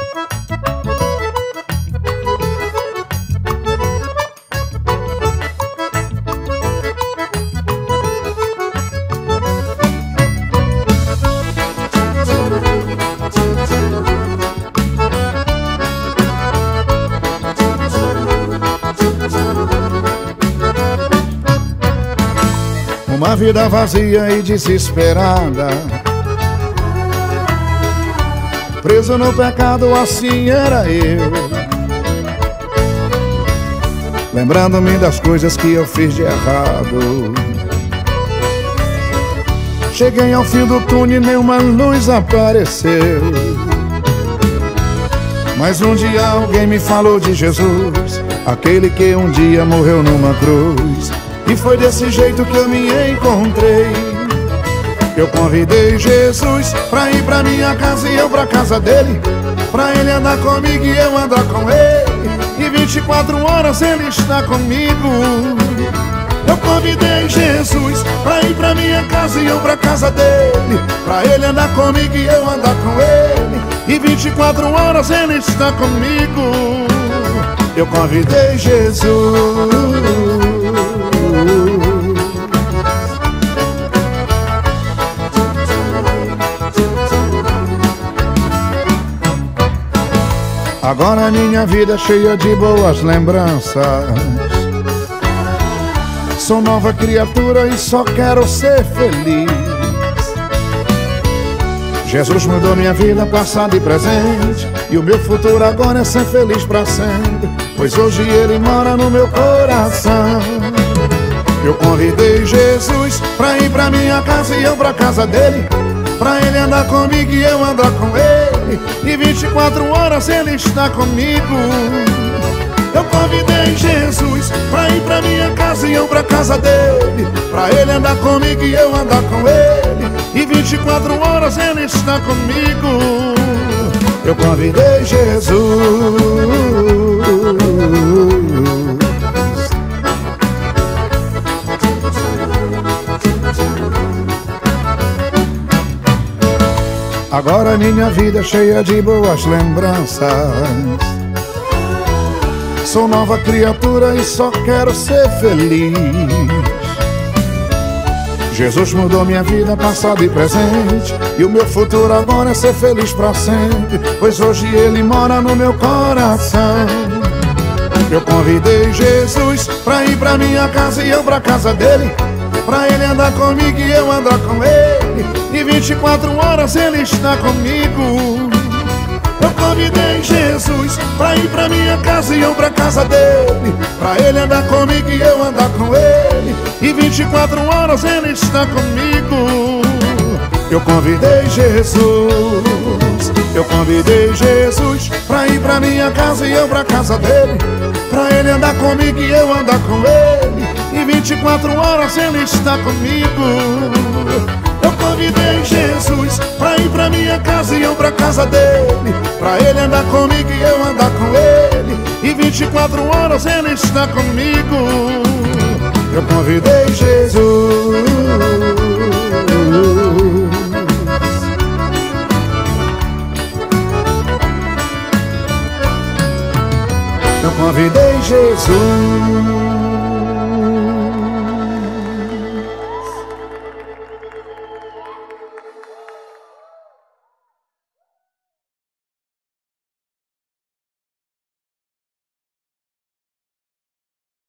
Uma vida vazia e desesperada, preso no pecado, assim era eu. Lembrando-me das coisas que eu fiz de errado. Cheguei ao fim do túnel e nenhuma luz apareceu. Mas um dia alguém me falou de Jesus, aquele que um dia morreu numa cruz. E foi desse jeito que eu me encontrei. Eu convidei Jesus pra ir pra minha casa e eu pra casa dele, pra ele andar comigo e eu andar com ele. E 24 horas ele está comigo. Eu convidei Jesus pra ir pra minha casa e eu pra casa dele, pra ele andar comigo e eu andar com ele. E 24 horas ele está comigo. Eu convidei Jesus. Agora minha vida é cheia de boas lembranças. Sou nova criatura e só quero ser feliz. Jesus mudou minha vida, passado e presente, e o meu futuro agora é ser feliz pra sempre, pois hoje ele mora no meu coração. Eu convidei Jesus pra ir pra minha casa e eu pra casa dele, pra ele andar comigo e eu andar com ele. E 24 horas ele está comigo. Eu convidei Jesus pra ir pra minha casa e eu pra casa dele, pra ele andar comigo e eu andar com ele. E 24 horas ele está comigo. Eu convidei Jesus. Agora minha vida é cheia de boas lembranças. Sou nova criatura e só quero ser feliz. Jesus mudou minha vida, passado e presente, e o meu futuro agora é ser feliz pra sempre, pois hoje ele mora no meu coração. Eu convidei Jesus pra ir pra minha casa e eu pra casa dele, pra ele andar comigo e eu andar com ele. E 24 horas ele está comigo. Eu convidei Jesus pra ir pra minha casa e eu pra casa dele, pra ele andar comigo e eu andar com ele. E 24 horas ele está comigo. Eu convidei Jesus. Eu convidei Jesus pra ir pra minha casa e eu pra casa dele, pra ele andar comigo e eu andar com ele. E 24 horas ele está comigo. Eu convidei Jesus pra ir pra minha casa e eu pra casa dele, pra ele andar comigo e eu andar com ele. E 24 horas ele está comigo. Eu convidei Jesus. Eu convidei Jesus.